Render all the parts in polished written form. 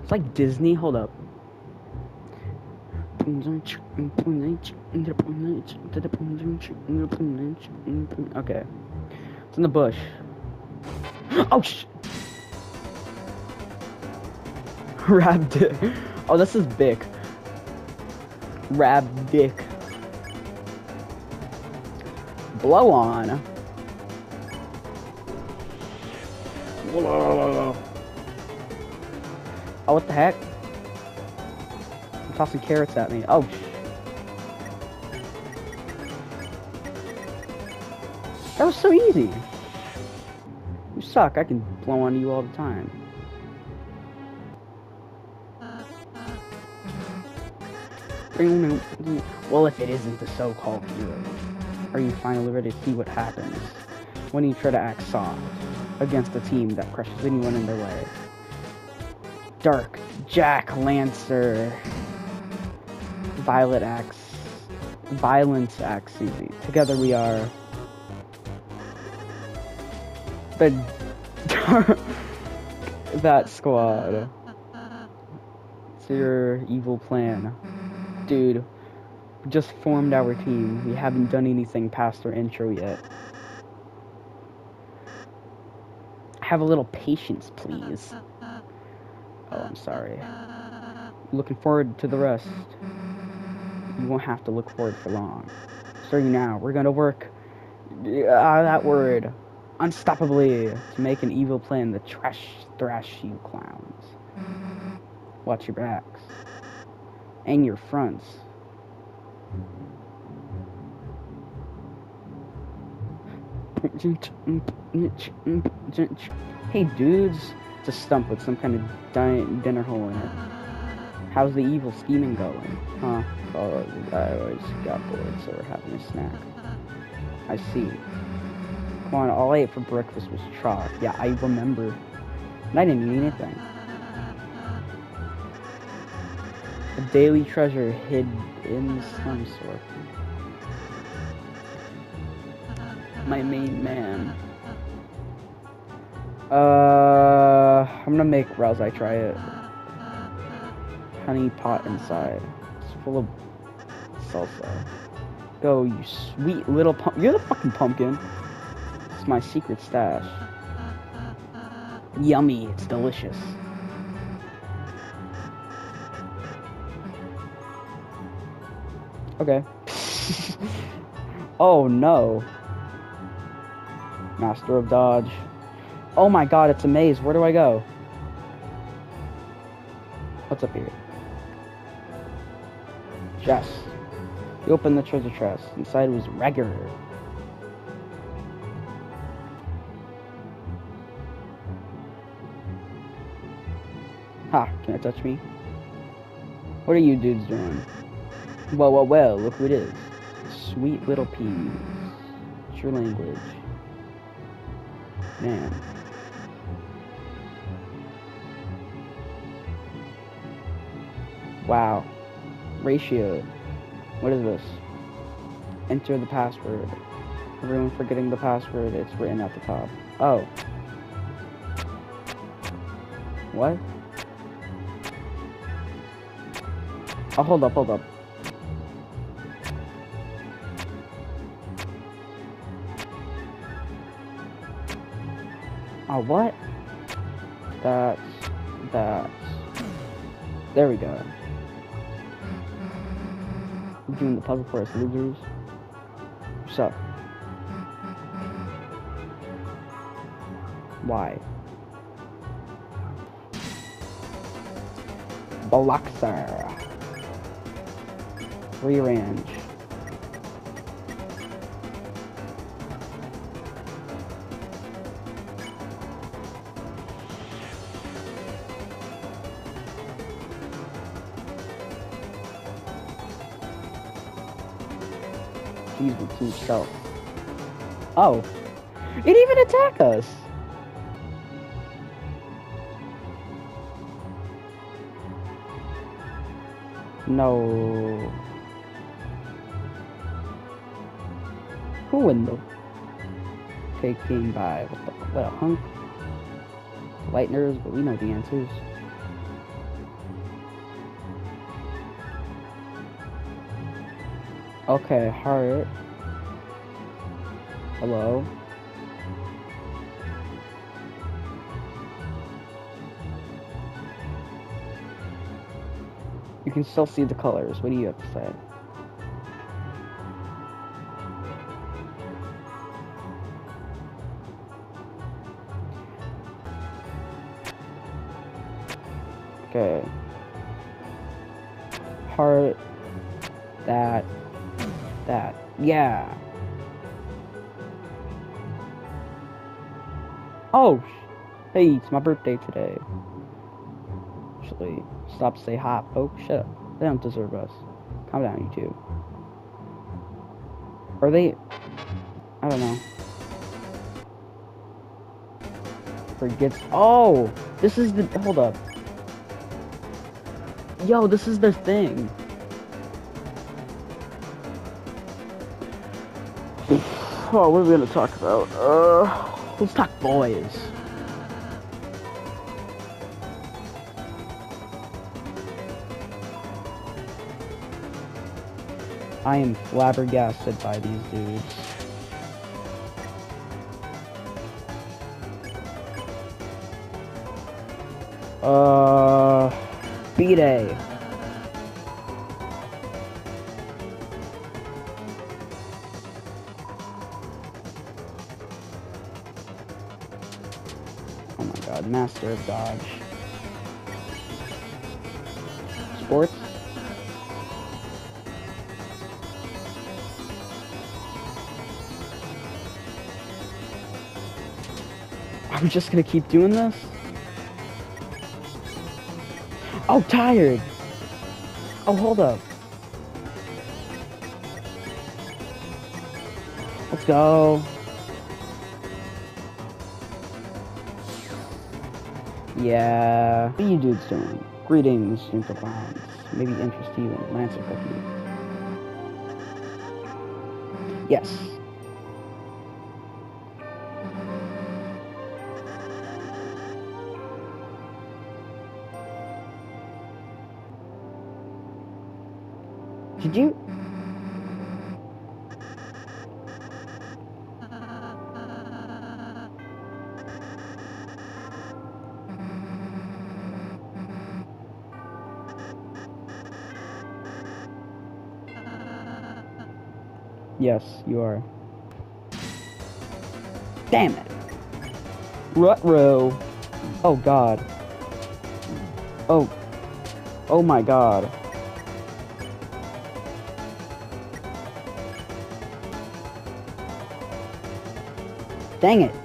It's like Disney. Hold up. Okay. It's in the bush. Oh, Rab-dick. Oh, this is big. Rab-dick. Blow on. Oh, what the heck? I'm tossing carrots at me. Oh, that was so easy. You suck. I can blow on you all the time. Well, if it isn't the so-called hero, are you finally ready to see what happens when you try to act soft against a team that crushes anyone in their way? Dark, Jack Lancer, Violence Axe, Susie. Together we are the that squad. It's your evil plan. Dude, we just formed our team. We haven't done anything past our intro yet. Have a little patience, please. Oh, I'm sorry. Looking forward to the rest. You won't have to look forward for long. Starting now, we're gonna work that word unstoppably to make an evil plan to thrash you clowns. Watch your backs and your fronts. Hey dudes, it's a stump with some kind of dinner hole in it. How's the evil scheming going? Huh? Oh, I always got bored, so we're having a snack. I see. Come on, all I ate for breakfast was chalk. Yeah, I remember. And I didn't eat anything. A daily treasure hid in some sort. My main man. I'm gonna make Rousey try it. Honey pot inside. It's full of salsa. Go, you sweet little You're the fucking pumpkin. It's my secret stash. Yummy, it's delicious. Okay. Oh no. Master of Dodge. Oh my god, it's a maze. Where do I go? What's up here? Chest. You open the treasure chest. Inside was Regger. Ha, can it touch me? What are you dudes doing? Well, look who it is. Sweet little peas. What's your language? Man. Wow. Ratio. What is this? Enter the password. Everyone forgetting the password, it's written at the top. Oh. What? Oh, hold up. Oh, what? That's... There we go. I'm doing the puzzle for us losers. What's up? Why? Boxer. Rearrange. Please repeat self. Oh. It even attacked us! No. Who window? Taking by what a hunk. Light nerves, but we know the answers. Okay, heart. Hello? You can still see the colors. What do you have to say? Okay. Heart. That. Yeah. Oh! Hey, it's my birthday today. Actually, stop to say hi, folks. Shut up. They don't deserve us. Calm down, you two. Are they... I don't know. Forgets... Oh! This is the... Hold up. Yo, this is their thing. Oh, what are we gonna talk about? Let's talk boys. I am flabbergasted by these dudes. B-Day. Oh my god, Master of Dodge. Sports? Are we just gonna keep doing this? Oh, tired! Oh, hold up. Let's go. Yeah. What are you dudes doing? Greetings, gentle clowns. Maybe interest you in Lancer Cookie. Yes. Did you? Yes, you are. Damn it. Ruh-roh. Oh god. Oh. Oh my god. Dang it.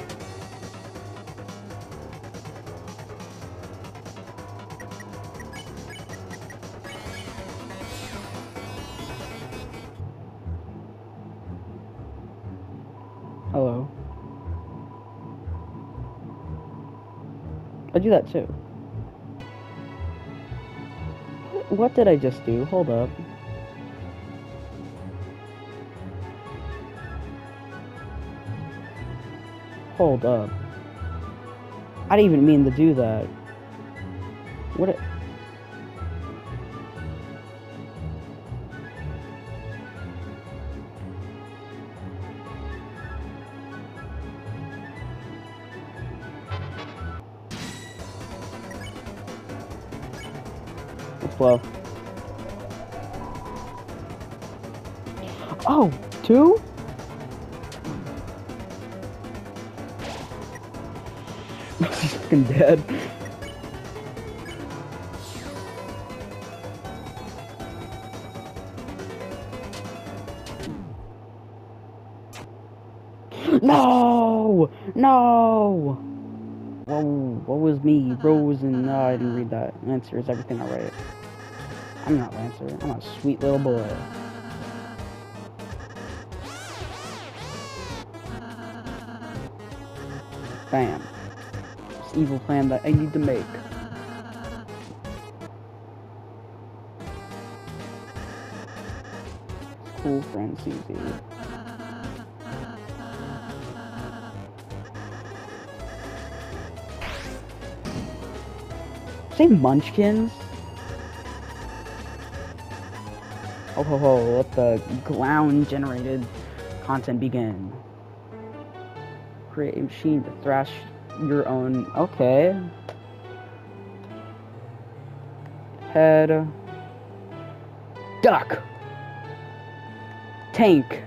Hello. I do that too. What did I just do? Hold up. Hold up. I didn't even mean to do that. What it... Let's blow. Oh, 2? He's fucking dead. No! No! Whoa, what was me? Rose and... No, I didn't read that. Lancer, is everything alright? I'm not Lancer. I'm a sweet little boy. Bam. This evil plan that I need to make. Cool friend Susie. Say Munchkins? Ho ho ho, let the ground generated content begin. Create a machine to thrash your own. Okay. Head. Duck. Tank.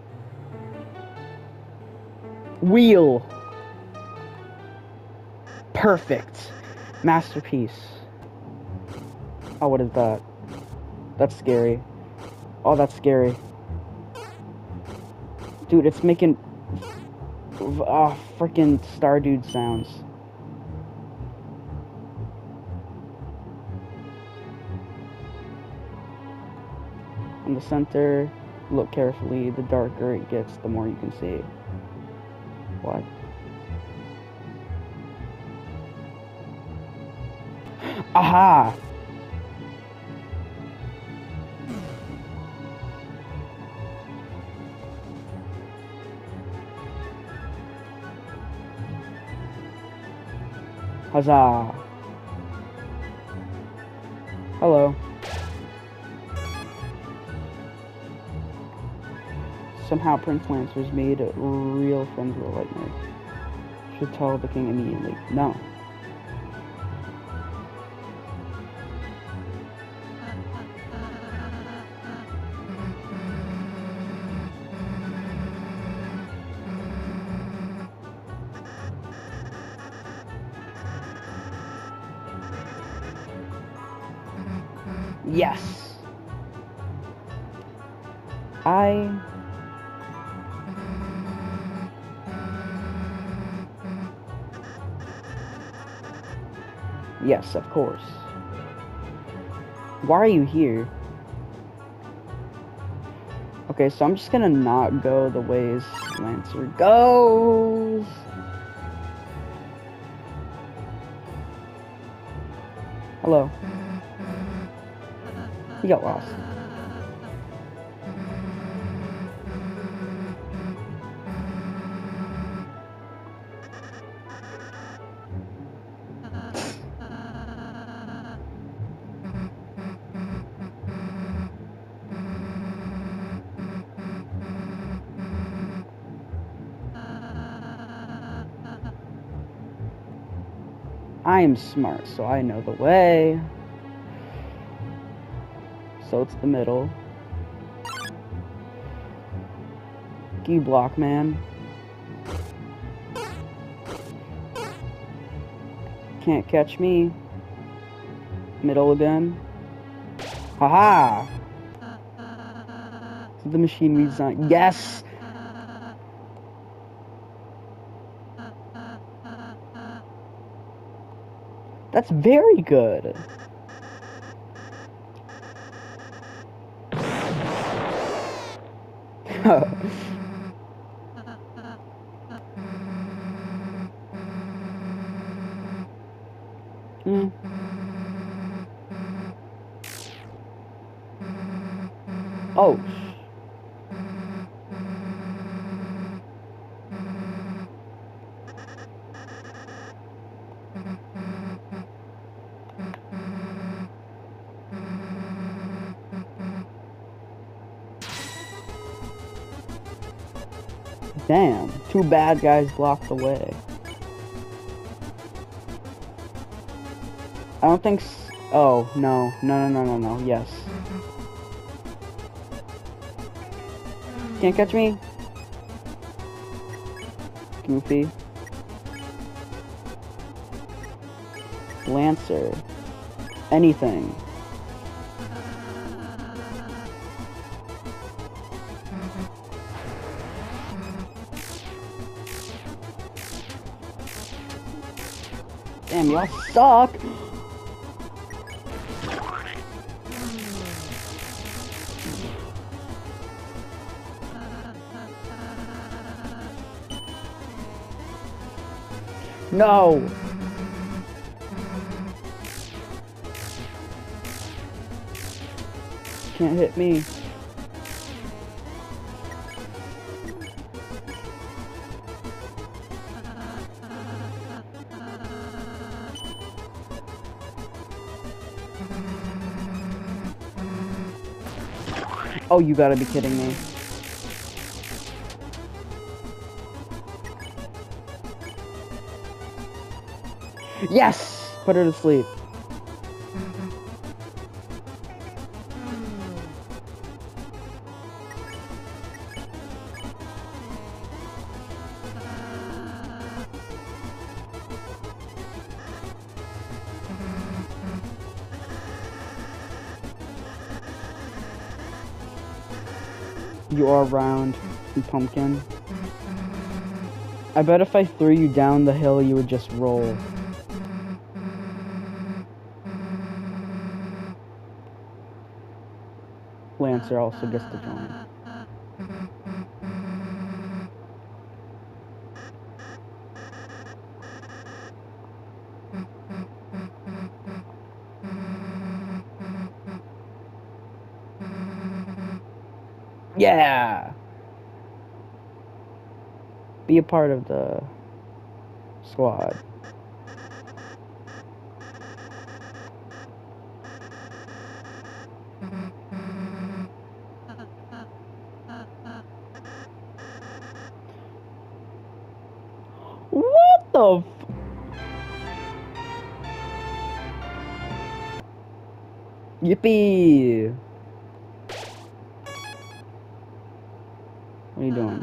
Wheel. Perfect. Masterpiece. Oh, what is that? That's scary. Oh, that's scary. Dude, it's making freaking Star Dude sounds. In the center, look carefully. The darker it gets, the more you can see. What? Aha! Huzzah! Hello. Somehow Prince Lancer's made real friends with Lightning. Should tell the king immediately. No. Yes. Yes, of course. Why are you here? Okay, so I'm just gonna not go the ways Lancer goes. Hello. He got lost. I am smart, so I know the way. So it's the middle. Key block, man. Can't catch me. Middle again. Haha! The machine redesign. Yes! That's very good. Oh. Damn, two bad guys blocked the way. I don't think oh, no, yes. Can't catch me? Goofy. Lancer. Anything. Damn, y'all suck! No! Can't hit me. Oh, you gotta be kidding me. Yes! Put her to sleep. You are round and pumpkin. I bet if I threw you down the hill, you would just roll. Lancer also gets to join. Yeah! Be a part of the squad. What the f- Yippee! What are you doing?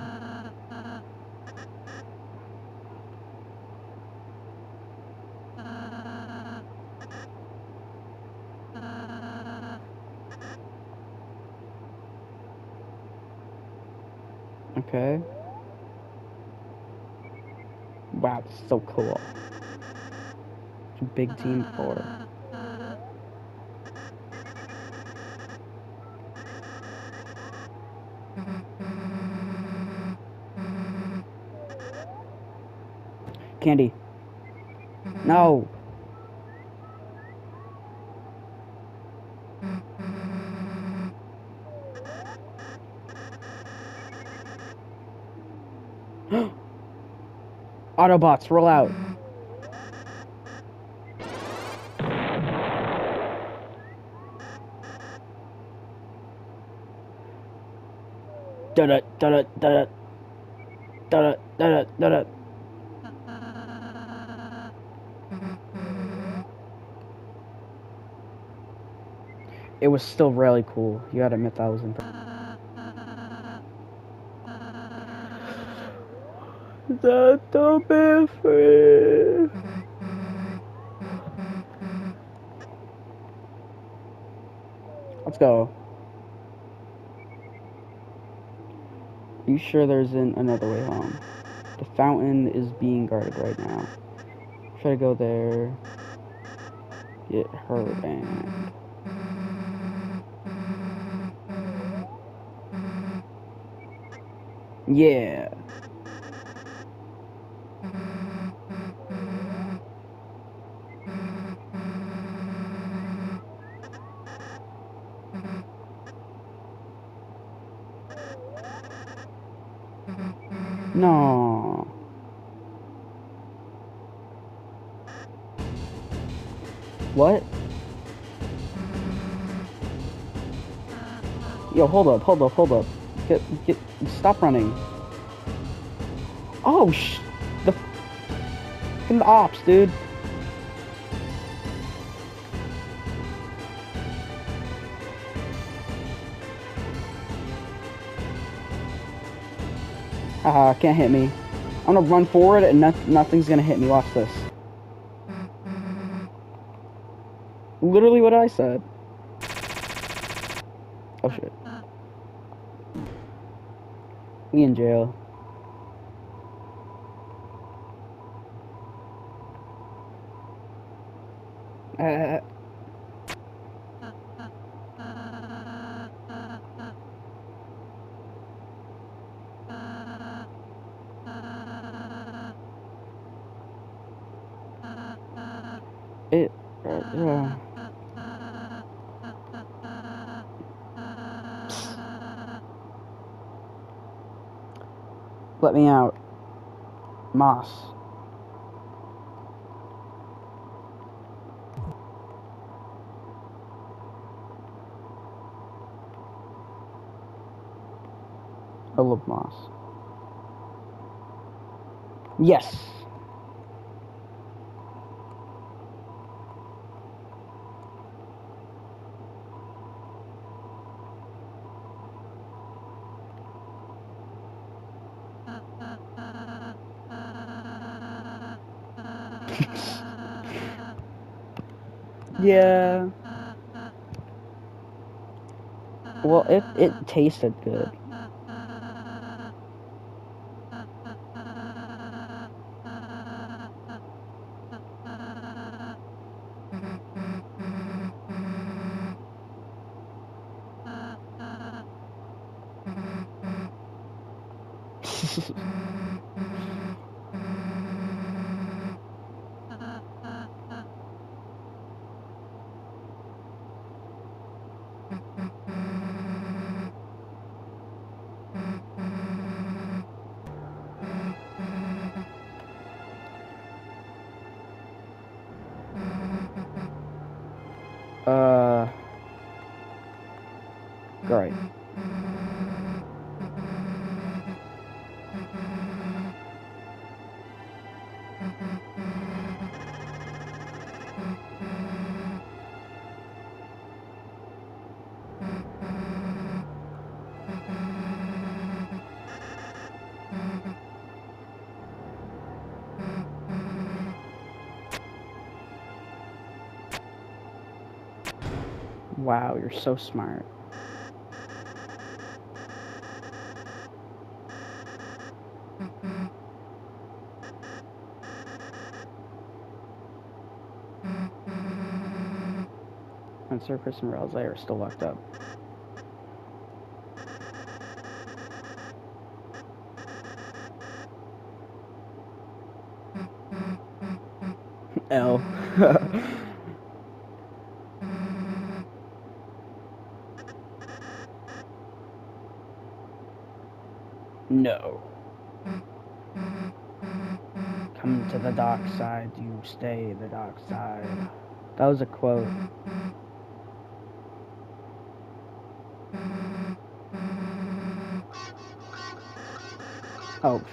Okay. Wow, this is so cool. It's a big team for. Candy. No! Autobots, roll out. Da-da, da-da, da-da. Da-da, da-da, da-da. It was still really cool. You gotta admit that was impressive. That the best. Let's go. You sure there isn't another way home? The fountain is being guarded right now. Try to go there. Get hurt and... Yeah. No. What? Yo, hold up, hold up, hold up. Get, stop running. Oh, the fucking ops, dude. Haha, can't hit me. I'm gonna run forward and nothing's gonna hit me. Watch this. Literally what I said. Oh shit. We in jail. It. Let me out. Moss. I love moss. Yes. Yeah. Well, it tasted good. Great. Wow, you're so smart. And Sir Chris and Ralsei are still locked up. L. No. Come to the dark side, you stay the dark side. That was a quote. Oh.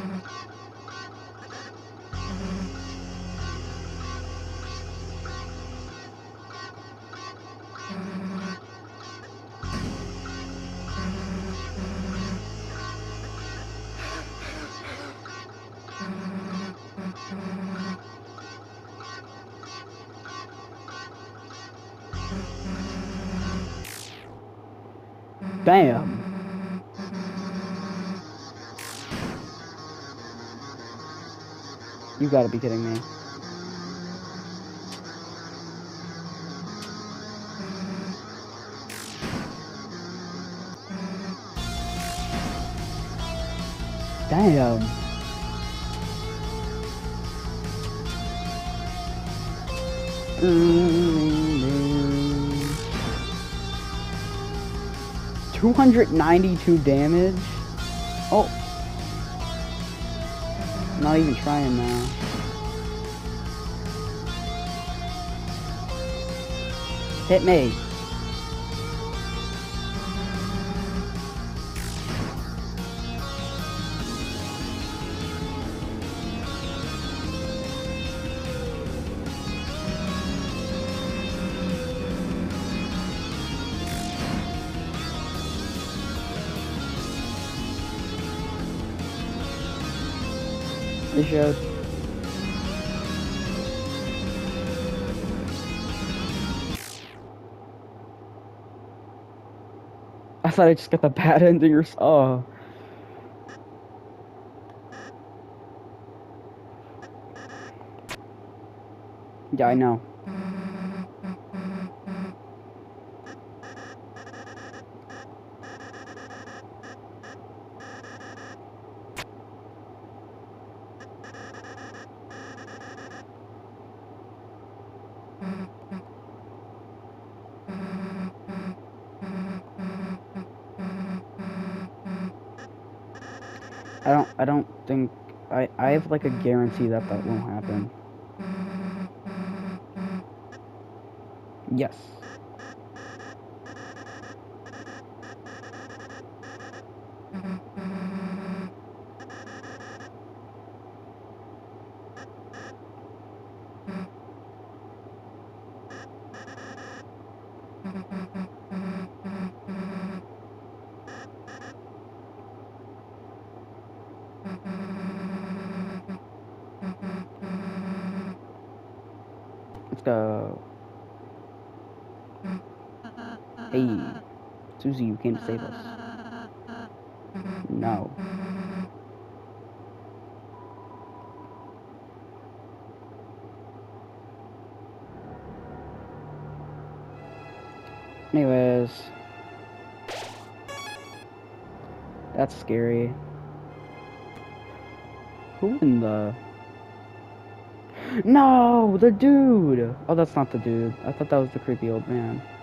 Bam. You gotta be kidding me. Damn. Mm-hmm. 292 damage? Oh. Not even trying now. Hit me. They showed. I thought I just got the bad ending or so. Oh. Yeah, I know. I don't think I have like a guarantee that won't happen. Yes. Let's go. Hey, Susie, you came to save us. No. Anyways. That's scary. Who in the... No! The dude! Oh, that's not the dude. I thought that was the creepy old man.